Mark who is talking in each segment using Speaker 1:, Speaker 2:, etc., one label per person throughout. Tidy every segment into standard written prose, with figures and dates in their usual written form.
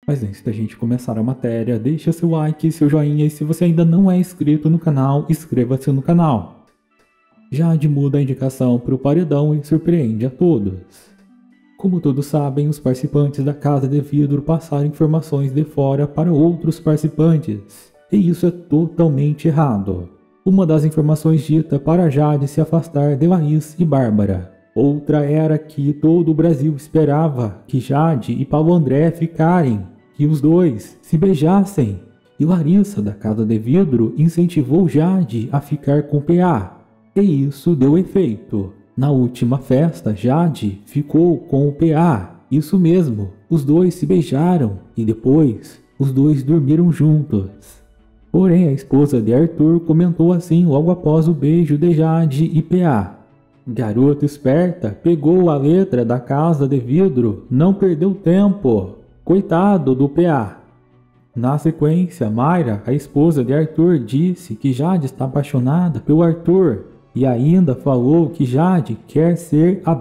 Speaker 1: Mas antes da gente começar a matéria, deixa seu like, seu joinha e se você ainda não é inscrito no canal, inscreva-se no canal. Jade muda a indicação para o paredão e surpreende a todos. Como todos sabem, os participantes da Casa de Vidro passaram informações de fora para outros participantes, e isso é totalmente errado. Uma das informações dita para Jade se afastar de Laís e Bárbara. Outra era que todo o Brasil esperava que Jade e Paulo André ficarem, que os dois se beijassem. E Larissa, da Casa de Vidro, incentivou Jade a ficar com PA. E isso deu efeito. Na última festa, Jade ficou com o PA. Isso mesmo, os dois se beijaram e depois os dois dormiram juntos. Porém, a esposa de Arthur comentou assim logo após o beijo de Jade e PA. Garota esperta, pegou a letra da Casa de Vidro, não perdeu tempo. Coitado do PA. Na sequência, Mayra, a esposa de Arthur, disse que Jade está apaixonada pelo Arthur e ainda falou que Jade quer ser a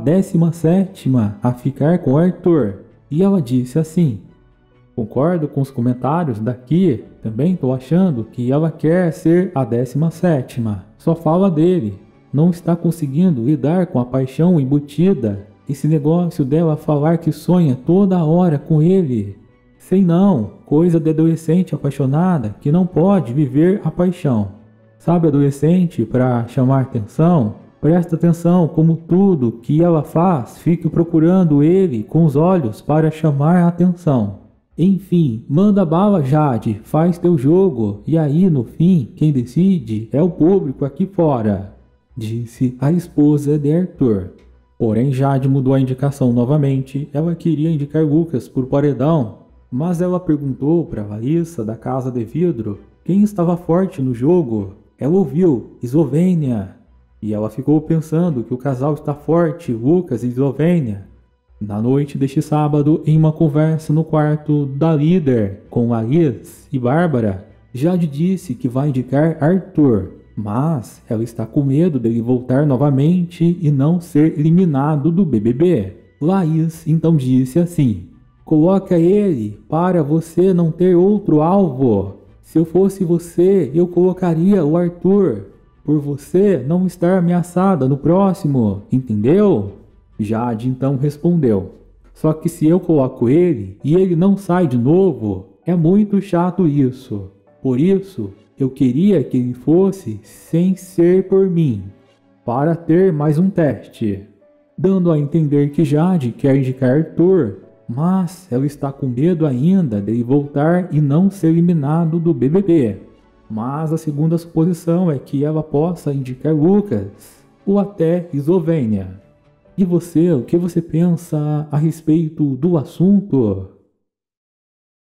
Speaker 1: 17ª a ficar com Arthur. E ela disse assim: concordo com os comentários daqui, também estou achando que ela quer ser a 17ª. Só fala dele, não está conseguindo lidar com a paixão embutida. Esse negócio dela falar que sonha toda hora com ele. Sei não, coisa de adolescente apaixonada que não pode viver a paixão. Sabe, adolescente, para chamar atenção? Presta atenção como tudo que ela faz, fica procurando ele com os olhos para chamar a atenção. Enfim, manda bala, Jade, faz teu jogo, e aí no fim, quem decide é o público aqui fora, disse a esposa de Arthur. Porém, Jade mudou a indicação novamente, ela queria indicar Lucas por paredão, mas ela perguntou para Larissa, da Casa de Vidro, quem estava forte no jogo. Ela ouviu Eslovênia, e ela ficou pensando que o casal está forte, Lucas e Eslovênia. Na noite deste sábado, em uma conversa no quarto da líder com Laís e Bárbara, Jade disse que vai indicar Arthur, mas ela está com medo dele voltar novamente e não ser eliminado do BBB. Laís então disse assim: coloca ele para você não ter outro alvo. Se eu fosse você, eu colocaria o Arthur, por você não estar ameaçada no próximo, entendeu? Jade então respondeu: só que se eu coloco ele e ele não sai de novo, é muito chato isso. Por isso, eu queria que ele fosse sem ser por mim, para ter mais um teste. Dando a entender que Jade quer indicar Arthur, mas ela está com medo ainda de ele voltar e não ser eliminado do BBB. Mas a segunda suposição é que ela possa indicar Lucas, ou até Eslovênia. E você, o que você pensa a respeito do assunto?